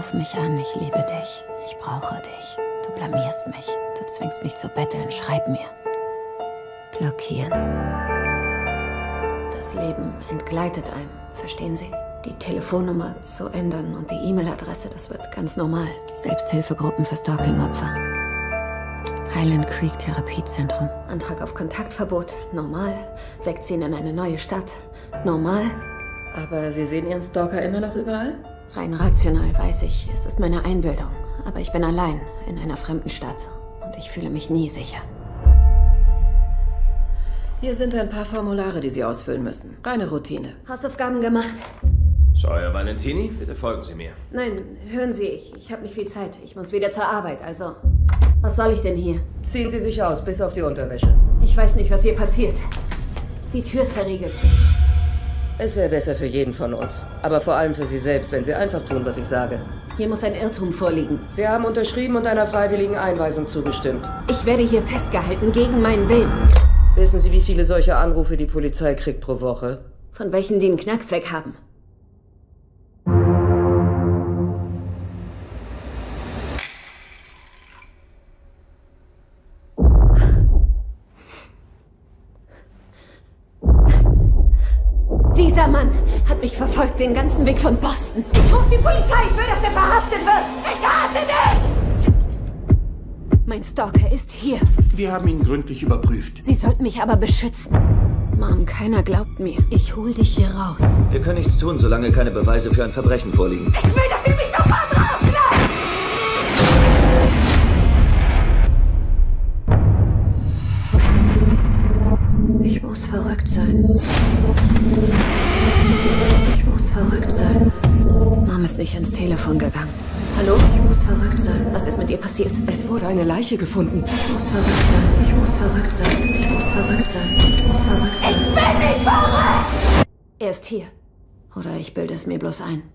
Ruf mich an, ich liebe dich. Ich brauche dich. Du blamierst mich. Du zwingst mich zu betteln. Schreib mir. Blockieren. Das Leben entgleitet einem, verstehen Sie? Die Telefonnummer zu ändern und die E-Mail-Adresse, das wird ganz normal. Selbsthilfegruppen für Stalking-Opfer. Highland Creek Therapiezentrum. Antrag auf Kontaktverbot, normal. Wegziehen in eine neue Stadt, normal. Aber Sie sehen Ihren Stalker immer noch überall? Rein rational weiß ich, es ist meine Einbildung. Aber ich bin allein in einer fremden Stadt und ich fühle mich nie sicher. Hier sind ein paar Formulare, die Sie ausfüllen müssen. Reine Routine. Hausaufgaben gemacht? Sawyer Valentini, bitte folgen Sie mir. Nein, hören Sie, ich habe nicht viel Zeit. Ich muss wieder zur Arbeit, also... Was soll ich denn hier? Ziehen Sie sich aus, bis auf die Unterwäsche. Ich weiß nicht, was hier passiert. Die Tür ist verriegelt. Es wäre besser für jeden von uns. Aber vor allem für Sie selbst, wenn Sie einfach tun, was ich sage. Hier muss ein Irrtum vorliegen. Sie haben unterschrieben und einer freiwilligen Einweisung zugestimmt. Ich werde hier festgehalten, gegen meinen Willen. Wissen Sie, wie viele solche Anrufe die Polizei kriegt pro Woche? Von welchen die einen Knacks weg haben. Dieser Mann hat mich verfolgt den ganzen Weg von Boston. Ich rufe die Polizei, ich will, dass er verhaftet wird. Ich hasse dich! Mein Stalker ist hier. Wir haben ihn gründlich überprüft. Sie sollten mich aber beschützen. Mom, keiner glaubt mir. Ich hol dich hier raus. Wir können nichts tun, solange keine Beweise für ein Verbrechen vorliegen. Ich will, dass ihr mich sofort rauslasst! Ich muss verrückt sein. Ich muss verrückt sein. Mom ist nicht ans Telefon gegangen. Hallo? Ich muss verrückt sein. Was ist mit ihr passiert? Es wurde eine Leiche gefunden. Ich muss verrückt sein. Ich muss verrückt sein. Ich muss verrückt sein. Ich muss verrückt sein. Ich bin nicht verrückt! Er ist hier. Oder ich bilde es mir bloß ein.